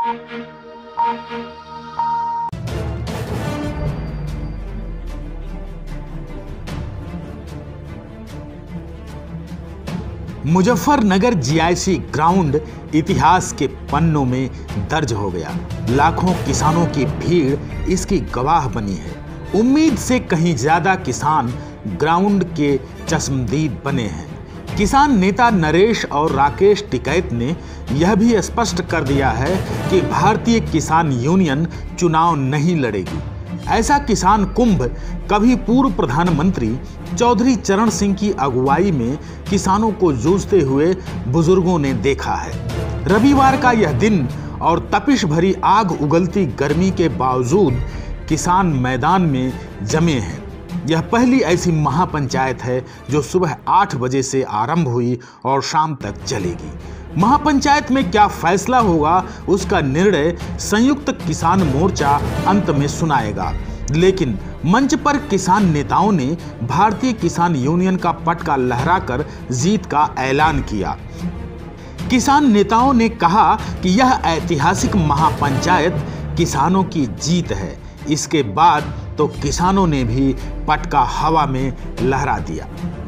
Muzaffarnagar GIC ground इतिहास के पन्नों में दर्ज हो गया। लाखों किसानों की भीड़ इसकी गवाह बनी है। उम्मीद से कहीं ज्यादा किसान ग्राउंड के चश्मदीद बने हैं। किसान नेता नरेश और राकेश टिकैत ने यह भी स्पष्ट कर दिया है कि भारतीय किसान यूनियन चुनाव नहीं लड़ेगी। ऐसा किसान कुंभ कभी पूर्व प्रधानमंत्री चौधरी चरण सिंह की अगुवाई में किसानों को जूझते हुए बुजुर्गों ने देखा है। रविवार का यह दिन और तपिश भरी आग उगलती गर्मी के बावजूद किसान मैदान में जमे हैं। यह पहली ऐसी महापंचायत है जो सुबह 8 बजे से आरंभ हुई और शाम तक चलेगी। महापंचायत में क्या फैसला होगा उसका निर्णय संयुक्त किसान मोर्चा अंत में सुनाएगा, लेकिन मंच पर किसान नेताओं ने भारतीय किसान यूनियन का पटका लहराकर जीत का ऐलान किया। किसान नेताओं ने कहा कि यह ऐतिहासिक महापंचायत किसानों की जीत है। इसके बाद तो किसानों ने भी पटका हवा में लहरा दिया।